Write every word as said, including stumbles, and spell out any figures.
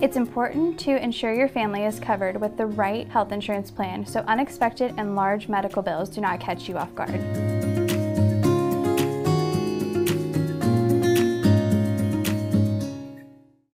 It's important to ensure your family is covered with the right health insurance plan so unexpected and large medical bills do not catch you off guard.